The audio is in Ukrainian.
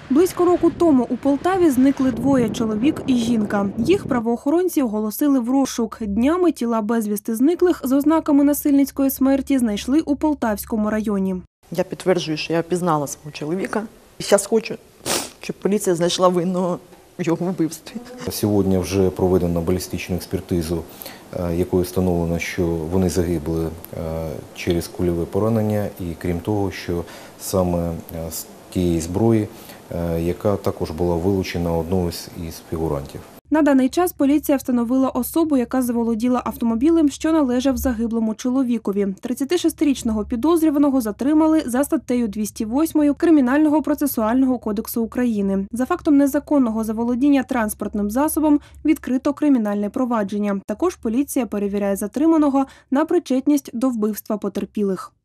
Близько року тому у Полтаві зникли двоє – чоловік і жінка. Їх правоохоронці оголосили в розшук. Днями тіла безвісти зниклих з ознаками насильницької смерті знайшли у Полтавському районі. Я підтверджую, що я впізнала свого чоловіка. І зараз хочу, щоб поліція знайшла винного в його вбивстві. Сьогодні вже проведено балістичну експертизу, якою встановлено, що вони загибли через кульове поранення і крім того, що саме з тієї зброї, яка також була вилучена одного із фігурантів. На даний час поліція встановила особу, яка заволоділа автомобілем, що належав загиблому чоловікові. 36-річного підозрюваного затримали за статтею 208 Кримінального процесуального кодексу України. За фактом незаконного заволодіння транспортним засобом відкрито кримінальне провадження. Також поліція перевіряє затриманого на причетність до вбивства потерпілих.